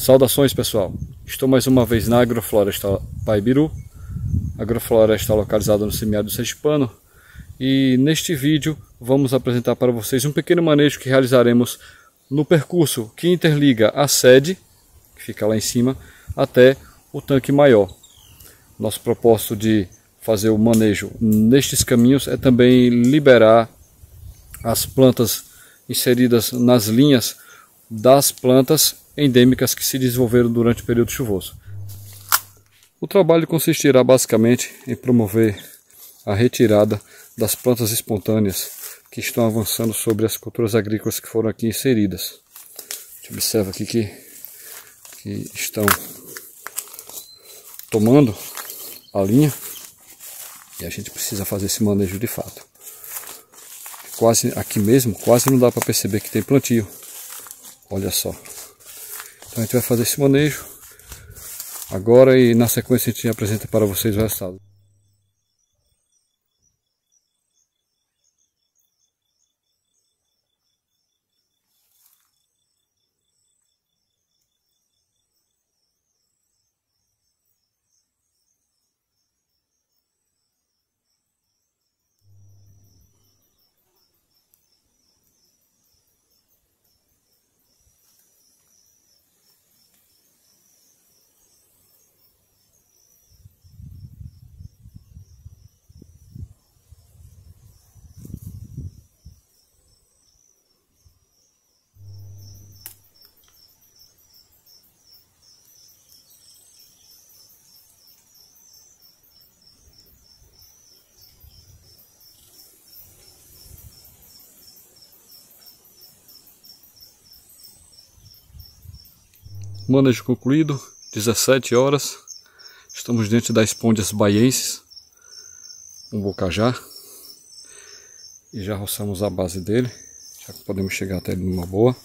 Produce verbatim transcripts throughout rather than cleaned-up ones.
Saudações, pessoal, estou mais uma vez na Agrofloresta Paibiru, agrofloresta localizada no semiárido sergipano, e neste vídeo vamos apresentar para vocês um pequeno manejo que realizaremos no percurso que interliga a sede, que fica lá em cima, até o tanque maior. Nosso propósito de fazer o manejo nestes caminhos é também liberar as plantas inseridas nas linhas das plantas endêmicas que se desenvolveram durante o período chuvoso. O trabalho consistirá basicamente em promover a retirada das plantas espontâneas que estão avançando sobre as culturas agrícolas que foram aqui inseridas. A gente observa aqui que, que estão tomando a linha e a gente precisa fazer esse manejo de fato. Quase aqui mesmo, quase não dá para perceber que tem plantio. Olha só. Então a gente vai fazer esse manejo agora e na sequência a gente apresenta para vocês o resultado. Manejo concluído, dezessete horas, estamos diante das Espondias baienses, um bocajá, e já roçamos a base dele, já podemos chegar até ele numa boa.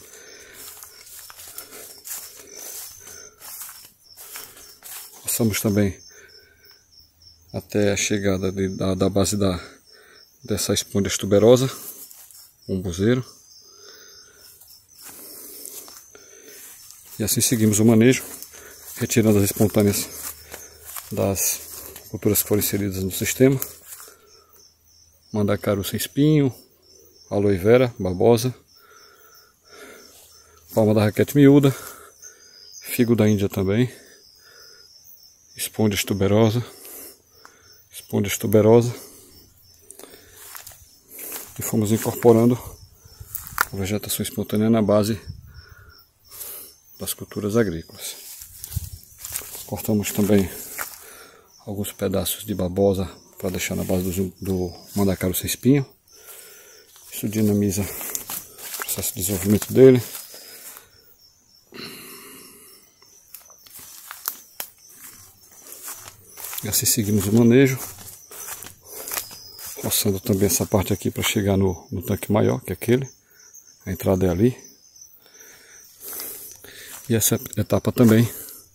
Roçamos também até a chegada de, da, da base da, dessa Espondia tuberosa, um buzeiro. E assim seguimos o manejo, retirando as espontâneas das culturas que foram inseridas no sistema. Mandacaru sem espinho, aloe vera, babosa, palma da raquete miúda, figo da Índia também, Espondia tuberosa, Espondia tuberosa. E fomos incorporando a vegetação espontânea na base das culturas agrícolas. Cortamos também alguns pedaços de babosa para deixar na base do, do mandacaru sem espinho. Isso dinamiza o processo de desenvolvimento dele. E assim seguimos o manejo, roçando também essa parte aqui para chegar no, no tanque maior, que é aquele. A entrada é ali. E essa etapa também,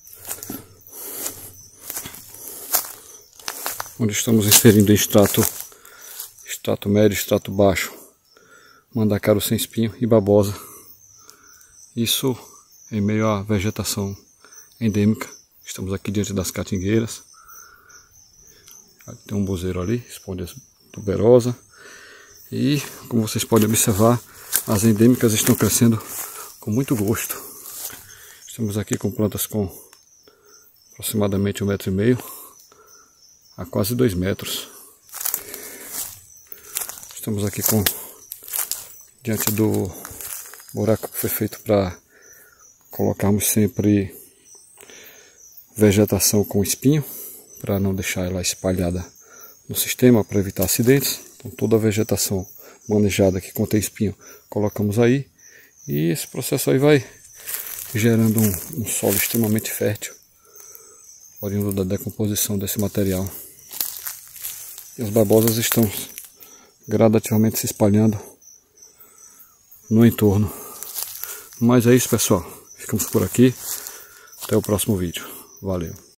onde estamos inserindo em extrato, extrato médio, extrato baixo, mandacaru sem espinho e babosa. Isso em meio à vegetação endêmica. Estamos aqui diante das catingueiras. Tem um buzeiro ali, Espondia tuberosa. E como vocês podem observar, as endêmicas estão crescendo com muito gosto. Estamos aqui com plantas com aproximadamente um metro e meio a quase dois metros. Estamos aqui com diante do buraco que foi feito para colocarmos sempre vegetação com espinho, para não deixar ela espalhada no sistema, para evitar acidentes. Então toda a vegetação manejada que contém espinho colocamos aí, e esse processo aí vai gerando um, um solo extremamente fértil, oriundo da decomposição desse material. E as babosas estão gradativamente se espalhando no entorno. Mas é isso, pessoal. Ficamos por aqui. Até o próximo vídeo. Valeu!